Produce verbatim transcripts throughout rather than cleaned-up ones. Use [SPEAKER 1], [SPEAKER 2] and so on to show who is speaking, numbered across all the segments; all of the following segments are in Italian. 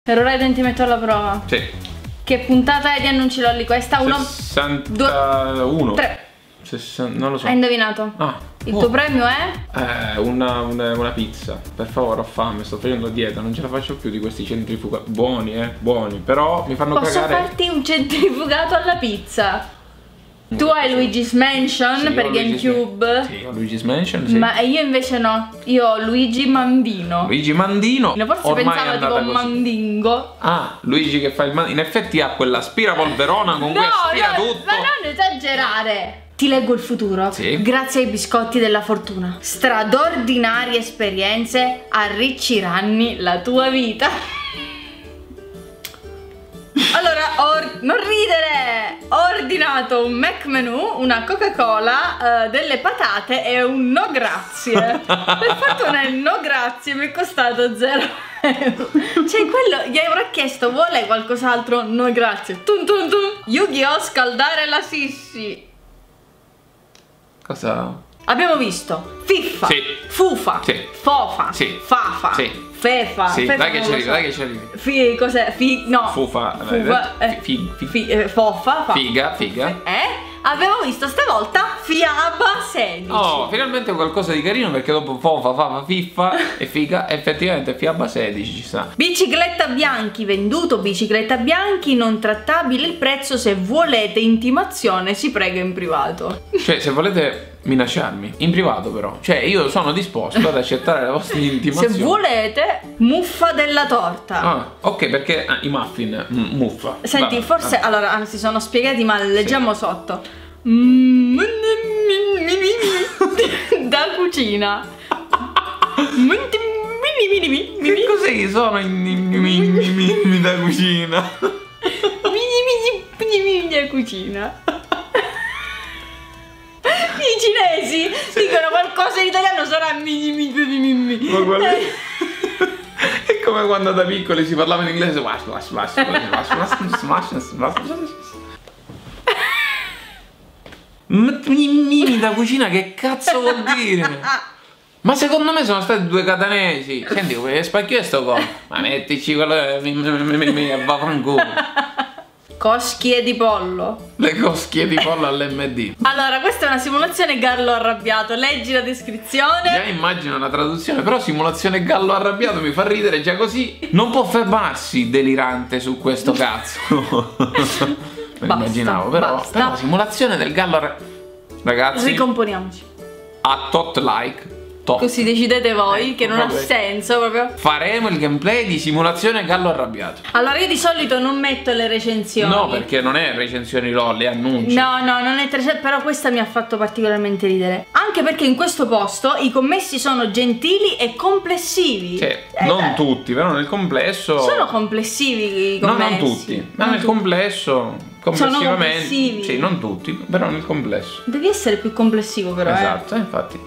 [SPEAKER 1] Raiden ti metto alla prova.
[SPEAKER 2] Sì.
[SPEAKER 1] Che puntata è di Annunci Lolli questa? Uno,
[SPEAKER 2] sessantuno.
[SPEAKER 1] tre.
[SPEAKER 2] sessanta, non lo so.
[SPEAKER 1] Hai indovinato?
[SPEAKER 2] Ah.
[SPEAKER 1] Il
[SPEAKER 2] oh.
[SPEAKER 1] tuo premio è?
[SPEAKER 2] Eh, una, una, una pizza. Per favore, ho fame, sto facendo dieta, non ce la faccio più di questi centrifugati. Buoni, eh, buoni. Però mi fanno
[SPEAKER 1] Posso
[SPEAKER 2] cagare.
[SPEAKER 1] Posso farti un centrifugato alla pizza? Tu hai Luigi's Mansion
[SPEAKER 2] sì,
[SPEAKER 1] per GameCube.
[SPEAKER 2] Sì, ho Luigi's Mansion, sì.
[SPEAKER 1] Ma io invece no. Io ho Luigi Mandino.
[SPEAKER 2] Luigi Mandino.
[SPEAKER 1] Forse
[SPEAKER 2] ormai
[SPEAKER 1] pensavo tipo
[SPEAKER 2] così.
[SPEAKER 1] Mandingo.
[SPEAKER 2] Ah, Luigi che fa il mandino. In effetti ha quell'aspirapolverona con
[SPEAKER 1] no,
[SPEAKER 2] cui aspira
[SPEAKER 1] no,
[SPEAKER 2] tutto.
[SPEAKER 1] Ma non esagerare. Ti leggo il futuro.
[SPEAKER 2] Sì.
[SPEAKER 1] Grazie ai biscotti della fortuna. Straordinarie esperienze arricciranno la tua vita. Allora, or non ridere! Ho ordinato un Mac Menù, una Coca-Cola, uh, delle patate e un no grazie. Per fortuna il no grazie mi è costato zero euro. Cioè quello, gli avrò chiesto, vuole qualcos'altro? No grazie. Tum tum tum. Yu-Gi-Oh! Scaldare la Sissi.
[SPEAKER 2] Cosa?
[SPEAKER 1] Abbiamo visto Fiffa,
[SPEAKER 2] sì.
[SPEAKER 1] Fufa,
[SPEAKER 2] sì.
[SPEAKER 1] Fofa,
[SPEAKER 2] sì.
[SPEAKER 1] Fafa,
[SPEAKER 2] sì.
[SPEAKER 1] Fefa,
[SPEAKER 2] sì,
[SPEAKER 1] Fefa
[SPEAKER 2] dai che ci arrivi,
[SPEAKER 1] so.
[SPEAKER 2] dai che ci arrivi.
[SPEAKER 1] Fi, cos'è? Fi, no.
[SPEAKER 2] Fufa,
[SPEAKER 1] Fufa, eh,
[SPEAKER 2] fi, fi,
[SPEAKER 1] fi, eh, Foffa, fa.
[SPEAKER 2] Figa, figa.
[SPEAKER 1] Eh? Abbiamo visto stavolta Fiaba sedici.
[SPEAKER 2] Oh, finalmente qualcosa di carino perché dopo Fofa, Fafa, Fiffa e Figa, effettivamente Fiaba sedici ci sta.
[SPEAKER 1] Bicicletta Bianchi, venduto Bicicletta Bianchi, non trattabile il prezzo, se volete intimazione si prega in privato.
[SPEAKER 2] Cioè, se volete minacciarmi, in privato però. Cioè, io sono disposto ad accettare le vostre intimazioni.
[SPEAKER 1] Se volete, muffa della torta.
[SPEAKER 2] Ah, ok, perché ah, i muffin, mm, muffa.
[SPEAKER 1] Senti,
[SPEAKER 2] va,
[SPEAKER 1] forse,
[SPEAKER 2] va.
[SPEAKER 1] allora, anzi, sono spiegati male, leggiamo
[SPEAKER 2] sì.
[SPEAKER 1] sotto. Da cucina.
[SPEAKER 2] Che cos'è che sono i da cucina?
[SPEAKER 1] Da cucina. I cinesi sì. dicono qualcosa in italiano, sarà mi mi mi mi.
[SPEAKER 2] Ma guarda. È come quando da piccoli si parlava in inglese. Wash, wash, wash, wash, wash, wash, wash. Mimimi da cucina, che cazzo vuol dire? Ma secondo me sono stati due catanesi. Senti, come spacchio sto qua? Ma mettici quello che va franculo.
[SPEAKER 1] Coschie di pollo.
[SPEAKER 2] Le coschie di pollo all'M D.
[SPEAKER 1] Allora, questa è una simulazione gallo arrabbiato. Leggi la descrizione.
[SPEAKER 2] Già immagino la traduzione, però simulazione gallo arrabbiato mi fa ridere già così. Non può fermarsi delirante su questo cazzo. Me lo immaginavo, però,
[SPEAKER 1] basta.
[SPEAKER 2] però simulazione del gallo arrabbiato. Ragazzi,
[SPEAKER 1] ricomponiamoci.
[SPEAKER 2] A tot like. Tot.
[SPEAKER 1] Così decidete voi,
[SPEAKER 2] ecco,
[SPEAKER 1] che non
[SPEAKER 2] proprio.
[SPEAKER 1] ha senso proprio.
[SPEAKER 2] Faremo il gameplay di simulazione gallo arrabbiato.
[SPEAKER 1] Allora, io di solito non metto le recensioni.
[SPEAKER 2] No, perché non è recensioni lol, è annunci.
[SPEAKER 1] No, no, non è tre, però questa mi ha fatto particolarmente ridere. Anche perché in questo posto i commessi sono gentili e complessivi.
[SPEAKER 2] Cioè,
[SPEAKER 1] eh,
[SPEAKER 2] non
[SPEAKER 1] beh.
[SPEAKER 2] tutti, però nel complesso.
[SPEAKER 1] Sono complessivi i
[SPEAKER 2] No,
[SPEAKER 1] commessi.
[SPEAKER 2] non tutti, ma
[SPEAKER 1] Non
[SPEAKER 2] nel
[SPEAKER 1] tutti.
[SPEAKER 2] complesso, complessivamente.
[SPEAKER 1] Sono complessivi.
[SPEAKER 2] Sì, non tutti, però nel complesso.
[SPEAKER 1] Devi essere più complessivo però,
[SPEAKER 2] Esatto, eh, infatti.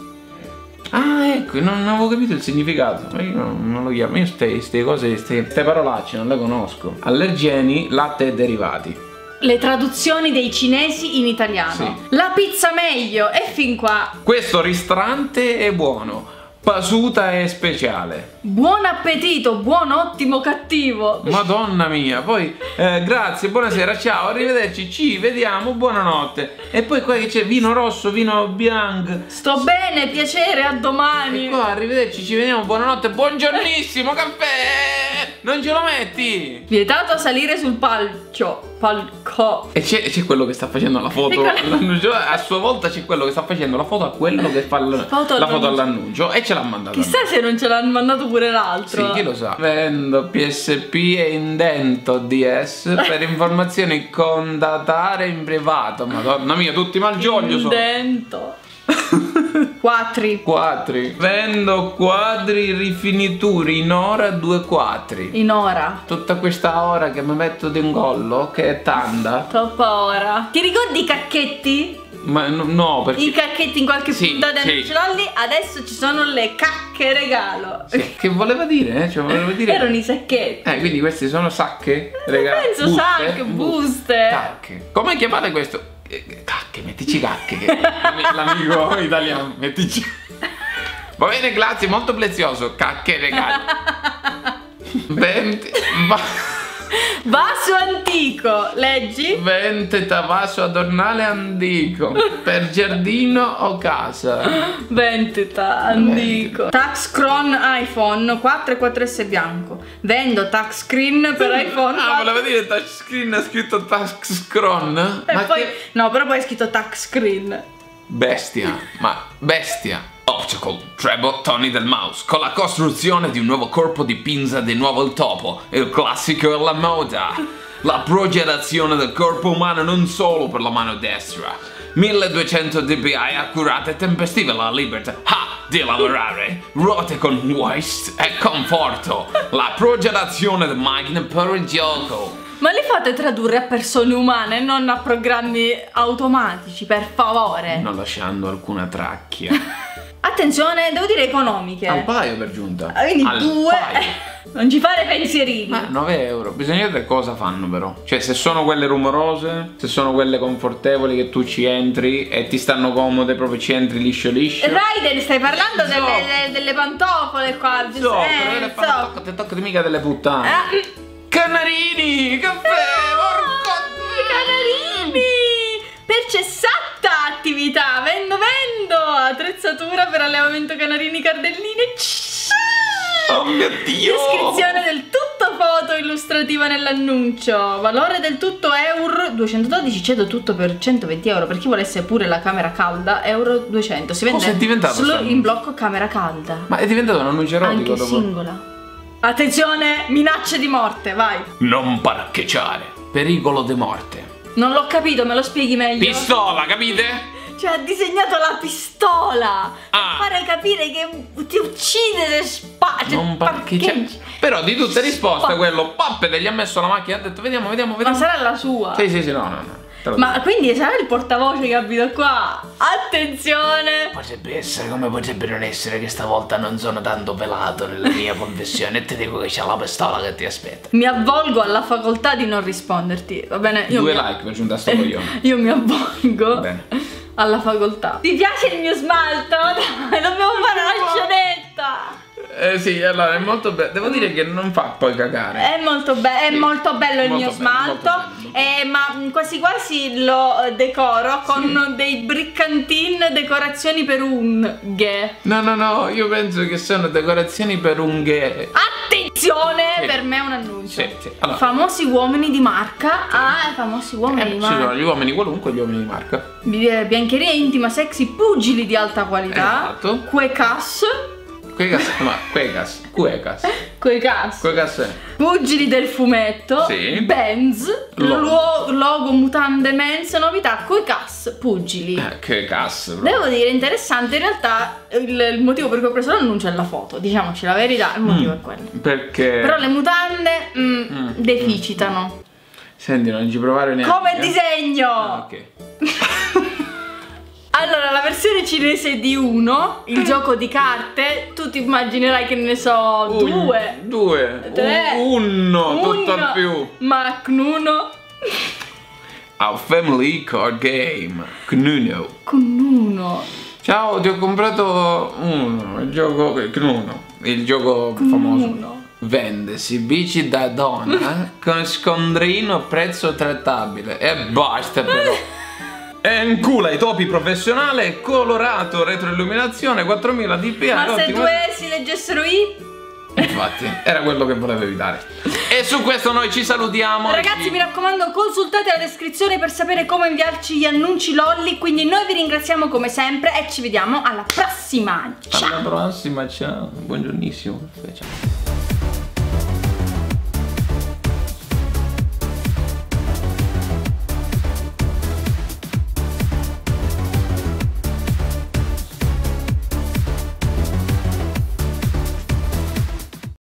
[SPEAKER 2] Ah, ecco, non, non avevo capito il significato. Io non, non lo chiamo. Io queste cose, queste parolacce non le conosco. Allergeni, latte e derivati.
[SPEAKER 1] eh. Le traduzioni dei cinesi in italiano.
[SPEAKER 2] Sì.
[SPEAKER 1] La pizza meglio, e fin qua.
[SPEAKER 2] Questo ristorante è buono. Pasuta è speciale.
[SPEAKER 1] Buon appetito, buon, ottimo, cattivo.
[SPEAKER 2] Madonna mia. Poi, eh, grazie, buonasera, ciao, arrivederci, ci vediamo, buonanotte. E poi qua che c'è vino rosso, vino bianco.
[SPEAKER 1] Sto bene, piacere, a domani.
[SPEAKER 2] E qua, arrivederci, ci vediamo, buonanotte, buongiornissimo, caffè! Non ce lo metti?
[SPEAKER 1] Vietato salire sul palco. Palco.
[SPEAKER 2] E c'è quello che sta facendo la foto all'annuncio. A sua volta c'è quello che sta facendo la foto a quello che fa l-
[SPEAKER 1] foto
[SPEAKER 2] la foto all'annuncio. E ce l'ha mandato.
[SPEAKER 1] Chissà se non ce l'hanno mandato pure l'altro.
[SPEAKER 2] Sì, chi lo sa. Vendo P S P e Indento D S per informazioni contatare in privato. Madonna mia, tutti malgioglio sono.
[SPEAKER 1] Indento. Quattri.
[SPEAKER 2] Quattri. Vendo quadri rifinituri in ora due quattri.
[SPEAKER 1] In ora.
[SPEAKER 2] Tutta questa ora che mi metto d'ingollo, che è tanta.
[SPEAKER 1] Troppa ora. Ti ricordi i cacchetti?
[SPEAKER 2] Ma no, no, perché
[SPEAKER 1] I cacchetti in qualche
[SPEAKER 2] Sì,
[SPEAKER 1] puntata
[SPEAKER 2] sì.
[SPEAKER 1] non ce l'ho lì. Adesso ci sono le cacche regalo.
[SPEAKER 2] Sì, che voleva dire? Eh? Cioè, voleva dire...
[SPEAKER 1] Erano i sacchetti.
[SPEAKER 2] Eh, quindi questi sono sacche? Regà,
[SPEAKER 1] Penso
[SPEAKER 2] buste,
[SPEAKER 1] sacche, buste.
[SPEAKER 2] Cacche. Come chiamate questo? Eh, Cacche, mettici cacche. che- L'amico italiano, mettici. Va bene, grazie, molto prezioso. Cacche regalo. venti va
[SPEAKER 1] Vaso antico, leggi?
[SPEAKER 2] Vendita vaso adornale antico per giardino o casa.
[SPEAKER 1] Vendita antico. Touchscreen iPhone quattro e quattro S bianco. Vendo touchscreen per iPhone.
[SPEAKER 2] Ah, voleva dire touchscreen, ha scritto touchscreen?
[SPEAKER 1] E
[SPEAKER 2] Ma
[SPEAKER 1] poi
[SPEAKER 2] che...
[SPEAKER 1] no, però poi è scritto touchscreen.
[SPEAKER 2] Bestia, ma bestia. Optical Treble Tony del mouse, con la costruzione di un nuovo corpo di pinza di nuovo il topo, il classico e la moda. La progettazione del corpo umano non solo per la mano destra. milleduecento dpi accurate e tempestive, la libertà ha di lavorare. Ruote con waist e conforto. La progettazione di macchine per il gioco.
[SPEAKER 1] Ma li fate tradurre a persone umane, non a programmi automatici, per favore.
[SPEAKER 2] Non lasciando alcuna tracchia.
[SPEAKER 1] Attenzione, devo dire economiche.
[SPEAKER 2] Al paio per giunta.
[SPEAKER 1] Quindi
[SPEAKER 2] Al
[SPEAKER 1] due.
[SPEAKER 2] paio.
[SPEAKER 1] Non ci fare pensierini.
[SPEAKER 2] Ma nove euro, bisogna vedere cosa fanno però. Cioè se sono quelle rumorose, se sono quelle confortevoli che tu ci entri e ti stanno comode, proprio ci entri liscio liscio.
[SPEAKER 1] Raiden, stai parlando
[SPEAKER 2] So.
[SPEAKER 1] delle, delle, delle pantofole qua.
[SPEAKER 2] So,
[SPEAKER 1] eh,
[SPEAKER 2] però le
[SPEAKER 1] so.
[SPEAKER 2] fanno tocca, te toccati mica delle puttane.
[SPEAKER 1] Eh,
[SPEAKER 2] Canarini, caffè, porco.
[SPEAKER 1] Canarini! Per cessata attività, vendo vendo attrezzatura per allevamento canarini cardelline.
[SPEAKER 2] Oh mio Dio!
[SPEAKER 1] Descrizione del tutto foto illustrativa nell'annuncio. Valore del tutto euro duecentododici, cedo tutto per centoventi euro. Per chi volesse pure la camera calda, euro duecento. Si vende
[SPEAKER 2] Cosa è diventato
[SPEAKER 1] solo
[SPEAKER 2] questo
[SPEAKER 1] in blocco camera calda.
[SPEAKER 2] Ma è diventato un annuncio erotico
[SPEAKER 1] Anche
[SPEAKER 2] dopo.
[SPEAKER 1] singola. Attenzione, minacce di morte, vai.
[SPEAKER 2] Non parcheggiare. Pericolo di morte.
[SPEAKER 1] Non l'ho capito, me lo spieghi meglio?
[SPEAKER 2] Pistola, capite?
[SPEAKER 1] Cioè ha disegnato la pistola
[SPEAKER 2] Ah.
[SPEAKER 1] per fare capire che ti uccide se spaccia.
[SPEAKER 2] Non parcheggiare. Però di tutte risposte
[SPEAKER 1] Pa-
[SPEAKER 2] quello Pappe gli ha messo la macchina e ha detto vediamo, vediamo,
[SPEAKER 1] Ma
[SPEAKER 2] vediamo.
[SPEAKER 1] sarà la sua?
[SPEAKER 2] Sì, sì, sì, no, no, no. Te lo
[SPEAKER 1] Ma
[SPEAKER 2] dico.
[SPEAKER 1] quindi sarà il portavoce che abita qua? Attenzione!
[SPEAKER 3] Potrebbe essere come potrebbe non essere che stavolta non sono tanto velato nella mia confessione e ti dico che c'è la pistola che ti aspetta.
[SPEAKER 1] Mi avvolgo alla facoltà di non risponderti, va bene? Io
[SPEAKER 2] Due
[SPEAKER 1] mi...
[SPEAKER 2] like per giunta a sto coglione.
[SPEAKER 1] Io mi avvolgo
[SPEAKER 2] Bene.
[SPEAKER 1] alla facoltà. Ti piace il mio smalto? Dai, dobbiamo fare la scenetta!
[SPEAKER 2] Eh sì, allora è molto bello. Devo dire che non fa poi cagare.
[SPEAKER 1] È molto, be- è
[SPEAKER 2] Sì.
[SPEAKER 1] molto bello il
[SPEAKER 2] Molto
[SPEAKER 1] mio
[SPEAKER 2] bello,
[SPEAKER 1] smalto,
[SPEAKER 2] molto bello, molto
[SPEAKER 1] eh, ma quasi quasi lo eh, decoro con dei briccantin decorazioni per unghie.
[SPEAKER 2] No, no, no, io penso che sono decorazioni per unghie.
[SPEAKER 1] Attenzione,
[SPEAKER 2] Sì.
[SPEAKER 1] per me è un annuncio.
[SPEAKER 2] Sì, sì. Allora,
[SPEAKER 1] Famosi uomini di marca. Ah, famosi uomini
[SPEAKER 2] eh,
[SPEAKER 1] di
[SPEAKER 2] ci sono
[SPEAKER 1] marca.
[SPEAKER 2] gli uomini qualunque e gli uomini di marca.
[SPEAKER 1] Bi- eh, Biancheria intima, sexy, pugili di alta qualità.
[SPEAKER 2] Esatto.
[SPEAKER 1] Quecas.
[SPEAKER 2] Quecas, ma Quecas, Quecas.
[SPEAKER 1] Quecas.
[SPEAKER 2] Quecas è.
[SPEAKER 1] Pugili del fumetto.
[SPEAKER 2] Sì.
[SPEAKER 1] Benz.
[SPEAKER 2] Logo.
[SPEAKER 1] Logo, logo mutande mens. Novità Quecas. Pugili.
[SPEAKER 2] Eh, Quecas. proprio.
[SPEAKER 1] Devo dire interessante, in realtà il, il motivo per cui ho preso l'annuncio è la foto, diciamoci la verità, il motivo
[SPEAKER 2] Mm.
[SPEAKER 1] è quello.
[SPEAKER 2] Perché.
[SPEAKER 1] Però le mutande mm,
[SPEAKER 2] Mm.
[SPEAKER 1] deficitano.
[SPEAKER 2] Senti, non ci provare neanche.
[SPEAKER 1] Come
[SPEAKER 2] eh?
[SPEAKER 1] disegno!
[SPEAKER 2] Ah, ok.
[SPEAKER 1] Allora, la versione cinese di uno, il gioco di carte, tu ti immaginerai che ne so,
[SPEAKER 2] Un-
[SPEAKER 1] due,
[SPEAKER 2] Due.
[SPEAKER 1] tre,
[SPEAKER 2] Un- Uno, tutto
[SPEAKER 1] uno,
[SPEAKER 2] al più.
[SPEAKER 1] ma Knuno
[SPEAKER 2] A family card game. Knuno.
[SPEAKER 1] con uno.
[SPEAKER 2] Ciao, ti ho comprato uno. Il gioco. Knuno. Il gioco famoso.
[SPEAKER 1] Knuno.
[SPEAKER 2] Vendesi bici da donna con scondrino a prezzo trattabile. E basta però. E in culo ai topi professionale, colorato, retroilluminazione, quattromila dpi.
[SPEAKER 1] Ma se
[SPEAKER 2] ottima-
[SPEAKER 1] due si leggessero i?
[SPEAKER 2] Infatti, era quello che volevo evitare. E su questo noi ci salutiamo.
[SPEAKER 1] Ragazzi, mi raccomando, consultate la descrizione per sapere come inviarci gli annunci lolli. Quindi noi vi ringraziamo come sempre e ci vediamo alla prossima. Ciao!
[SPEAKER 2] Alla prossima, ciao. Buongiornissimo. Ciao.